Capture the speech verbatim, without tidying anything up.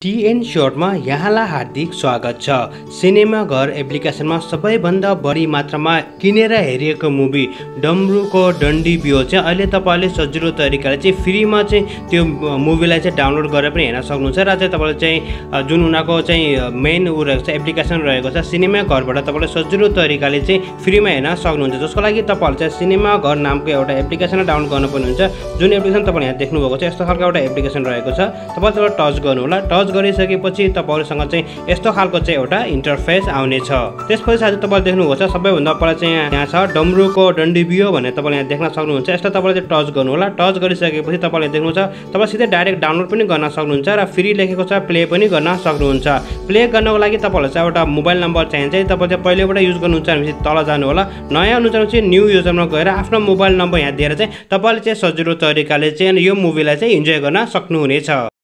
TN सर्टमा यहाँलाई हार्दिक स्वागत छ। सिनेमा घर एप्लिकेसनमा सबैभन्दा बढी मात्रामा किनेर हेरिएको मुभी डमरुको डन्डी बियो चाहिँ अहिले तपाईले सजिलो तरिकाले चाहिँ फ्रीमा चाहिँ त्यो मुभीलाई चाहिँ डाउनलोड गरेर पनि हेर्न सक्नुहुन्छ र चाहिँ तपाईले चाहिँ जुन उनीहरुको चाहिँ मेन उ रहेको छ एप्लिकेसन रहेको छ सिनेमा घरबाट तपाईले सजिलो तरिकाले चाहिँ फ्रीमा हेर्न सक्नुहुन्छ। जसको लागि तपाईहरु चाहिँ सिनेमा घर नामको एउटा एप्लिकेसन डाउनलोड गर्नुपर्ने हुन्छ। जुन एप्लिकेसन तपाईले यहाँ देख्नु भएको छ यस्तो खालको एउटा एप्लिकेसन रहेको छ। तपाईले टच गर्नु होला। टच गरिसकेपछि तपाईहरुसँग चाहिँ यस्तो खालको चाहिँ एउटा इन्टरफेस आउने छ। त्यसपछि साथै तपाईले देख्नुभएको छ सबैभन्दा पहिला चाहिँ यहाँ छ डमरुको डन्डी बियो भनेर तपाईले यहाँ देख्न सक्नुहुन्छ। यस्तो तपाईले चाहिँ टच गर्नु होला। टच गरिसकेपछि तपाईले देख्नुहुन्छ तपाईले सिधै डाइरेक्ट डाउनलोड पनि गर्न सक्नुहुन्छ र फ्री लेखेको छ प्ले पनि गर्न सक्नुहुन्छ। प्ले गर्नको लागि तपाईलाई चाहिँ एउटा मोबाइल नम्बर चाहिन्छ। तपाईले चाहिँ पहिलेबाट युज गर्नुहुन्छ भने तल जानु होला। नयाँ हुनुहुन्छ चाहिँ न्यू युजरमा गएर आफ्नो मोबाइल नम्बर यहाँ दिएर चाहिँ तपाईले चाहिँ सजिलो तरिकाले चाहिँ यो मुभीलाई चाहिँ इन्जोय गर्न सक्नुहुनेछ।